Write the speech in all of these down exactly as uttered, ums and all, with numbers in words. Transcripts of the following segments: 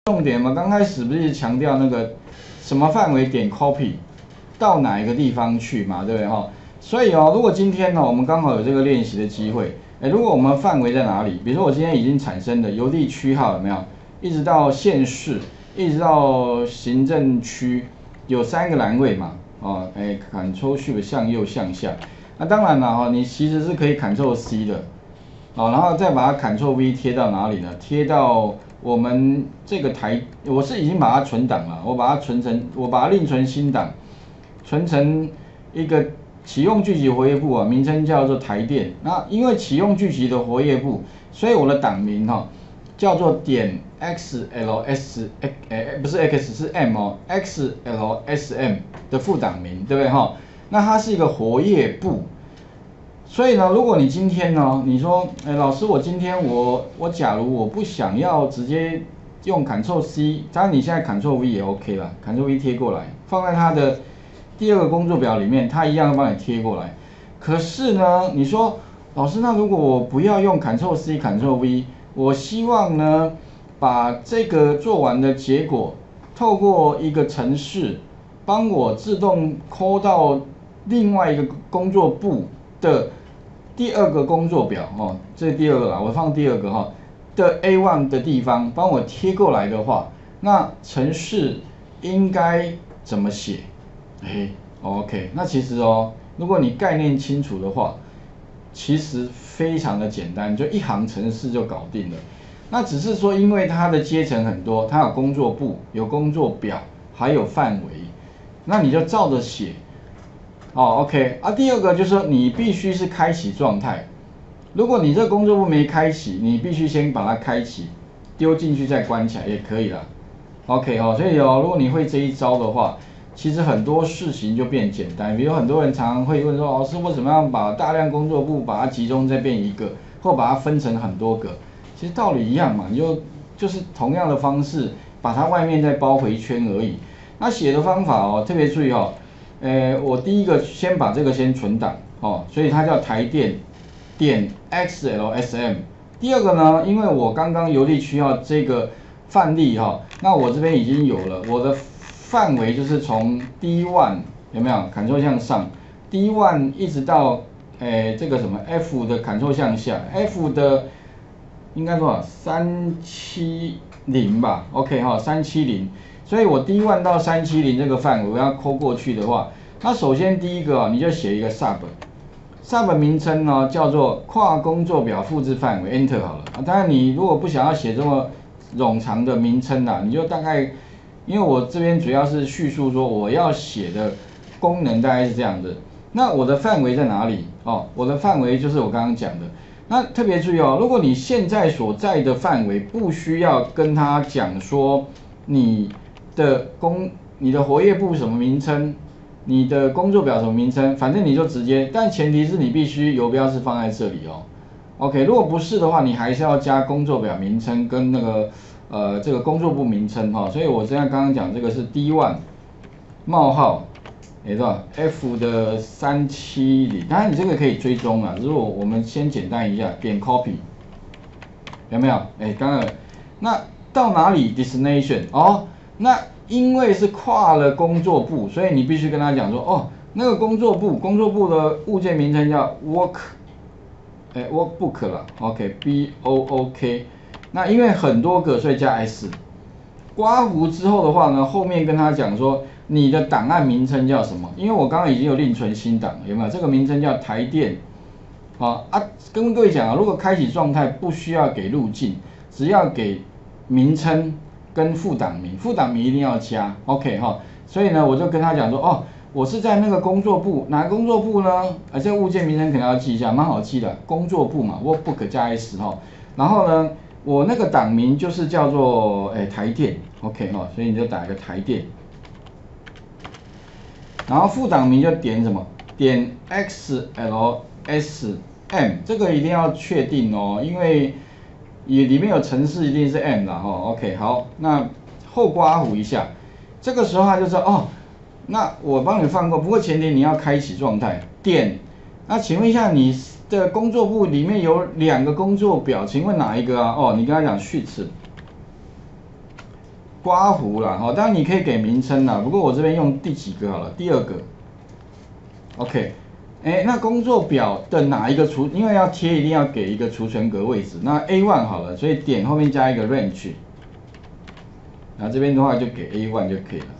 重点嘛，刚开始不是强调那个什么范围点 copy 到哪一个地方去嘛，对不对哈？所以哦，如果今天呢，我们刚好有这个练习的机会，哎，如果我们范围在哪里？比如说我今天已经产生的邮递区号有没有？一直到县市，一直到行政区，有三个栏位嘛，哦，哎 ，Ctrl Shift 向右向下。那当然了哈，你其实是可以 Ctrl C 的，好，然后再把它 Ctrl V 贴到哪里呢？贴到我们这个台，我是已经把它存档了，我把它存成，我把它另存新档，存成一个启用剧集活页簿啊，名称叫做台电。那因为启用剧集的活页簿，所以我的档名哈、哦、叫做点 X L S， 哎，不是 X 是 M 哦 ，X L S M 的副档名，对不对哈？那它是一个活页簿。所以呢，如果你今天呢，你说，哎，老师，我今天我我假如我不想要直接用 Ctrl C， 当然你现在 Ctrl V 也 OK 啦 ，Ctrl V 贴过来，放在它的第二个工作表里面，它一样帮你贴过来。可是呢，你说，老师，那如果我不要用 Ctrl C、Ctrl V， 我希望呢，把这个做完的结果，透过一个程式，帮我自动抠到另外一个工作簿的第二个工作表哦，这是第二个啦，我放第二个哈、哦、的 A 一 的地方，帮我贴过来的话，那程式应该怎么写？哎 ，OK， 那其实哦，如果你概念清楚的话，其实非常的简单，就一行程式就搞定了。那只是说，因为它的阶层很多，它有工作簿、有工作表，还有范围，那你就照着写。哦 ，OK， 啊，第二个就是说你必须是开启状态。如果你这个工作簿没开启，你必须先把它开启，丢进去再关起来也可以啦。OK 哦，所以哦，如果你会这一招的话，其实很多事情就变简单。比如很多人常常会问说，老师，我怎么样把大量工作簿把它集中再变一个，或把它分成很多个？其实道理一样嘛，你就就是同样的方式，把它外面再包回圈而已。那写的方法哦，特别注意哦。呃，我第一个先把这个先存档哦，所以它叫台电点 X L S M。第二个呢，因为我刚刚邮递区要这个范例哈、哦，那我这边已经有了，我的范围就是从 D 一 有没有 Ctrl 向上 ，D 一 一直到诶这个什么 F 的 Ctrl 向下 ，F 的应该多少三七零吧 ，OK 哈、哦，三七零。所以我 D 一 到三七零这个范围我要抠过去的话，那首先第一个啊，你就写一个 sub，sub 名称呢叫做跨工作表复制范围 ，Enter 好了啊。当然你如果不想要写这么冗长的名称啦，你就大概，因为我这边主要是叙述说我要写的功能大概是这样的。那我的范围在哪里？哦，我的范围就是我刚刚讲的。那特别注意哦，如果你现在所在的范围不需要跟他讲说你的工，你的活页簿什么名称，你的工作表什么名称，反正你就直接，但前提是你必须游标是放在这里哦。OK， 如果不是的话，你还是要加工作表名称跟那个呃这个工作簿名称哈、哦。所以我这样刚刚讲这个是 D 一 冒号，哎是吧 ？F 的三七零，当然你这个可以追踪啊，只是我我们先简单一下，点 copy， 有没有？哎，刚刚那到哪里 destination 哦？那因为是跨了工作簿，所以你必须跟他讲说，哦，那个工作簿，工作簿的物件名称叫 work， 哎 workbook 了 ，OK，B O O K。那因为很多个，所以加 S。刮胡之后的话呢，后面跟他讲说你的档案名称叫什么？因为我刚刚已经有另存新档，有没有？这个名称叫台电。好啊，跟各位讲啊，如果开启状态不需要给路径，只要给名称。跟副档名，副档名一定要加 ，OK 哈。所以呢，我就跟他讲说，哦，我是在那个工作簿，哪个工作簿呢？啊，这个物件名称可能要记一下，蛮好记的，工作簿嘛 ，workbook 加 S 哈。然后呢，我那个档名就是叫做诶台电 ，OK 哈，所以你就打一个台电。然后副档名就点什么？点 X L S M， 这个一定要确定哦，因为。也里面有程式一定是 M 啦哈 ，OK 好，那后刮胡一下，这个时候他就说哦，那我帮你放过，不过前提你要开启状态，点，那请问一下你的工作簿里面有两个工作表，请问哪一个啊？哦，你跟他讲 sheets， 刮胡啦，哈，当然你可以给名称啦，不过我这边用第几个好了，第二个 ，OK， 哎，那工作表的哪一个储，因为要贴一定要给一个储存格位置，那 A 一 好了，所以点后面加一个 range， 然后这边的话就给 A 一 就可以了。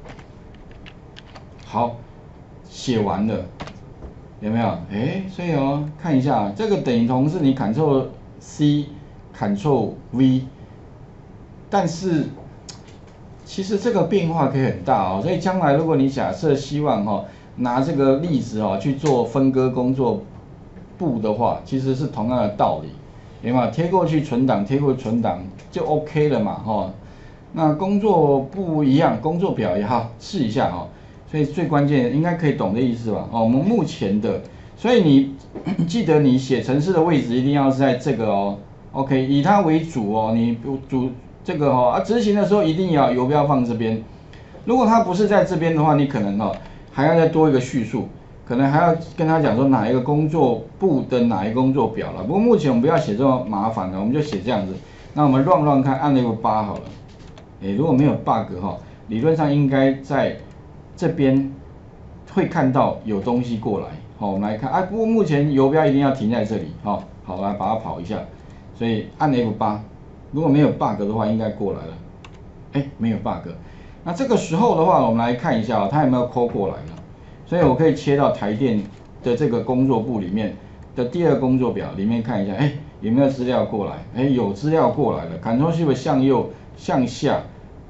好，写完了，有没有？哎，所以哦，看一下，这个等于同是你 Ctrl C、Ctrl V， 但是其实这个变化可以很大哦。所以将来如果你假设希望哈、哦、拿这个例子哦去做分割工作簿的话，其实是同样的道理，有没有？贴过去存档，贴过去存档就 OK 了嘛，哈、哦。那工作不一样，工作表也好，试一下哦。所以最关键应该可以懂的意思吧？哦，我们目前的，所以你记得你写程式的位置一定要是在这个哦 ，OK， 以它为主哦，你主这个哦啊，执行的时候一定要游标放这边。如果它不是在这边的话，你可能哦还要再多一个叙述，可能还要跟他讲说哪一个工作簿的哪一个工作表了。不过目前我们不要写这么麻烦了，我们就写这样子。那我们 run run 看，按 F 八好了。诶，如果没有 bug 哈，理论上应该在这边会看到有东西过来，好，我们来看啊。不过目前游标一定要停在这里，好，好，来把它跑一下，所以按 F 八， 如果没有 bug 的话，应该过来了。哎，没有 bug， 那这个时候的话，我们来看一下它有没有 call 过来了。所以我可以切到台电的这个工作簿里面的第二工作表里面看一下，哎，有没有资料过来？哎，有资料过来了 ，Ctrl Shift 向右向下。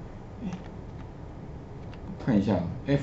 看一下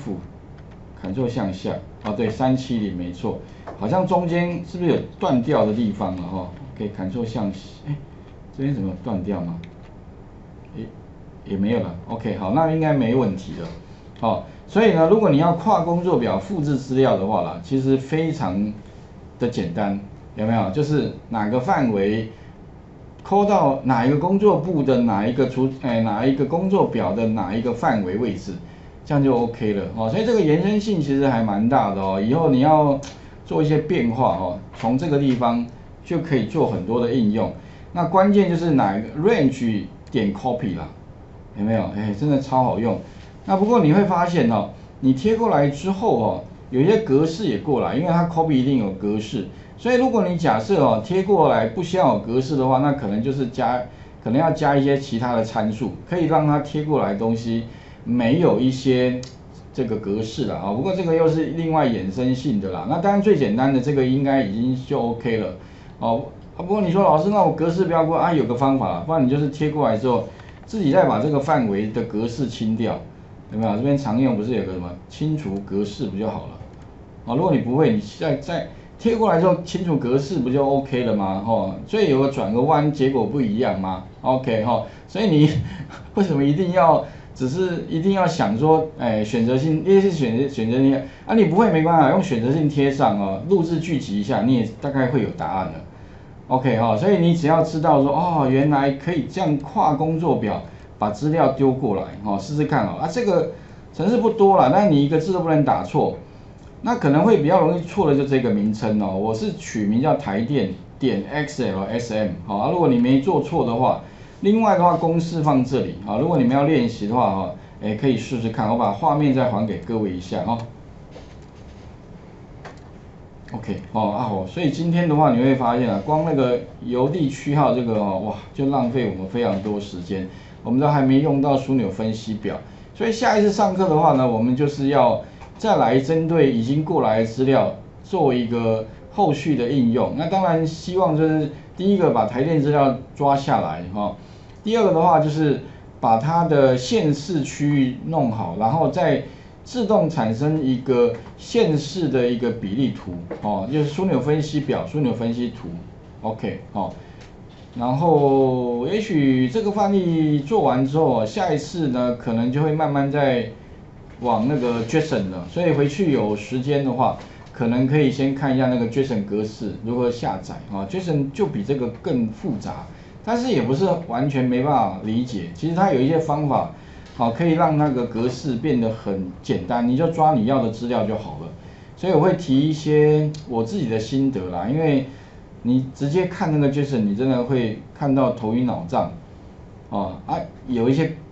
F，Ctrl 向下，哦对，三七零没错，好像中间是不是有断掉的地方了哈？可以 Ctrl 向下，哎，这边怎么有断掉吗？哎，也没有了 ，OK， 好，那应该没问题了，好，所以呢，如果你要跨工作表复制资料的话啦，其实非常的简单，有没有？就是哪个范围抠到哪一个工作簿的哪一个出，哎，哪一个工作表的哪一个范围位置。这样就 OK 了哦，所以这个延伸性其实还蛮大的哦。以后你要做一些变化哦，从这个地方就可以做很多的应用。那关键就是哪一个 range 点 copy 啦，有没有？哎，真的超好用。那不过你会发现哦，你贴过来之后哦，有一些格式也过来，因为它 copy 一定有格式。所以如果你假设哦贴过来不需要有格式的话，那可能就是加，可能要加一些其他的参数，可以让它贴过来的东西。没有一些这个格式了啊，不过这个又是另外衍生性的啦。那当然最简单的这个应该已经就 OK 了哦。啊，不过你说老师，那我格式不要过啊，有个方法啦，不然你就是贴过来之后，自己再把这个范围的格式清掉，有没有？这边常用不是有个什么清除格式不就好了？啊，如果你不会，你再再贴过来之后清除格式不就 OK 了吗？哦，所以有个转个弯，结果不一样吗 ？OK 哈、哦，所以你为什么一定要？只是一定要想说，哎，选择性，因为是选择选择性啊，你不会没关系，用选择性贴上哦，录制聚集一下，你也大概会有答案了。OK 哈、哦，所以你只要知道说，哦，原来可以这样跨工作表把资料丢过来，哦，试试看哦。啊，这个程式不多啦，但你一个字都不能打错，那可能会比较容易错的就这个名称哦，我是取名叫台电点 X L S M， 好、啊，如果你没做错的话。另外的话，公式放这里啊，如果你们要练习的话哈，哎，可以试试看。我把画面再还给各位一下哦。OK， 哦啊哦，所以今天的话你会发现啊，光那个邮递区号这个哦，哇，就浪费我们非常多时间，我们都还没用到枢纽分析表。所以下一次上课的话呢，我们就是要再来针对已经过来的资料做一个后续的应用。那当然希望就是第一个把台电资料抓下来哈。哦第二个的话就是把它的县市区域弄好，然后再自动产生一个县市的一个比例图，哦，就是枢纽分析表、枢纽分析图 ，OK， 哦，然后也许这个范例做完之后，下一次呢可能就会慢慢再往那个 JSON 了，所以回去有时间的话，可能可以先看一下那个 JSON 格式如何下载啊 ，JSON 就比这个更复杂。但是也不是完全没办法理解，其实它有一些方法，好可以让那个格式变得很简单，你就抓你要的资料就好了。所以我会提一些我自己的心得啦，因为你直接看那个 JSON， 你真的会看到头晕脑胀，哦啊，有一些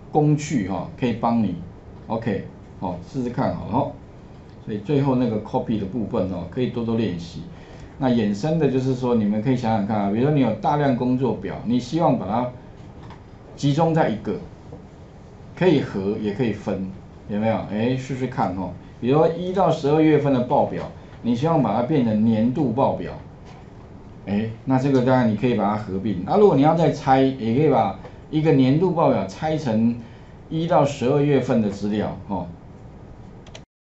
工具哈、哦，可以帮你 ，OK， 好、哦，试试看好了、哦。所以最后那个 copy 的部分哦，可以多多练习。那衍生的就是说，你们可以想想看啊，比如说你有大量工作表，你希望把它集中在一个，可以合也可以分，有没有？哎，试试看哦。比如说一到十二月份的报表，你希望把它变成年度报表，哎，那这个当然你可以把它合并。那、啊、如果你要再拆，也可以把一个年度报表拆成一到十二月份的资料，哦，